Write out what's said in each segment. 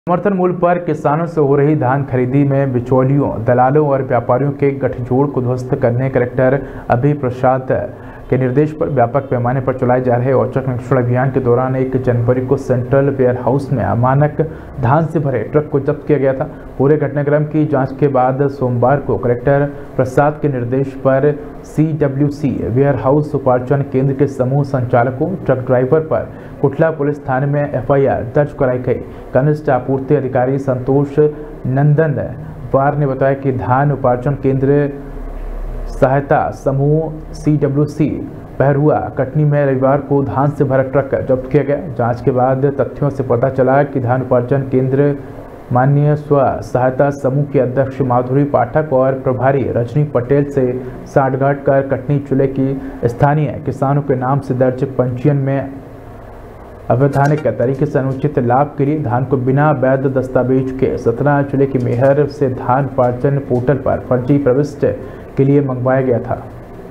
समर्थन मूल्य पर किसानों से हो रही धान खरीदी में बिचौलियों, दलालों और व्यापारियों के गठजोड़ को ध्वस्त करने कलेक्टर अभय प्रसाद के निर्देश पर व्यापक पैमाने पर चलाए जा रहे औचक निरीक्षण अभियान के दौरान 1 जनवरी को सेंट्रल वेयर हाउस में अमानक धान से भरे ट्रक को जब्त किया गया था। पूरे घटनाक्रम की जांच के बाद सोमवार को कलेक्टर प्रसाद के निर्देश पर CWC वेयर हाउस उपार्जन केंद्र के समूह संचालकों, ट्रक ड्राइवर पर कुटला पुलिस थाने में FIR दर्ज कराई गई। कनिष्ठ आपूर्ति अधिकारी संतोष नंदन वार ने बताया कि धान उपार्जन केंद्र सहायता समूह CWC बहरुआ कटनी में रविवार को धान से भरा ट्रक जब्त किया गया। जांच के बाद तथ्यों से पता चला कि धान उपार्जन केंद्र माननीय स्व सहायता समूह के अध्यक्ष माधुरी पाठक और प्रभारी रजनी पटेल से साठगांठ कर कटनी जिले की स्थानीय किसानों के नाम से दर्ज पंजीयन में अवैधानिक तरीके से अनुचित लाभ के लिए धान को बिना वैध दस्तावेज के सतना जिले की मेहर से धान उपार्जन पोर्टल पर फर्जी प्रविष्ट के लिए मंगवाया गया था।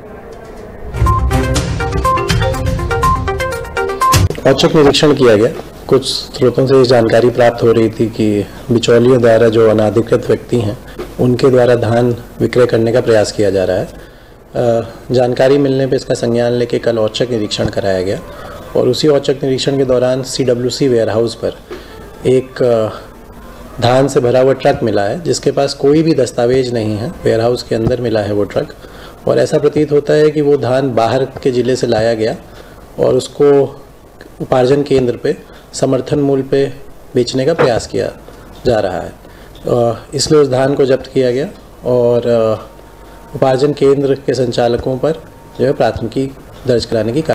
औचक निरीक्षण किया गया। कुछ स्रोतों से जानकारी प्राप्त हो रही थी कि बिचौलियों द्वारा जो अनाधिकृत व्यक्ति हैं उनके द्वारा धान विक्रय करने का प्रयास किया जा रहा है। जानकारी मिलने पर इसका संज्ञान लेके कल औचक निरीक्षण कराया गया और उसी औचक निरीक्षण के दौरान CWC वेयर हाउस पर एक धान से भरा हुआ ट्रक मिला है जिसके पास कोई भी दस्तावेज नहीं है। वेयर हाउस के अंदर मिला है वो ट्रक और ऐसा प्रतीत होता है कि वो धान बाहर के ज़िले से लाया गया और उसको उपार्जन केंद्र पे समर्थन मूल्य पे बेचने का प्रयास किया जा रहा है। इसलिए उस धान को जब्त किया गया और उपार्जन केंद्र के संचालकों पर जो है प्राथमिकी दर्ज कराने की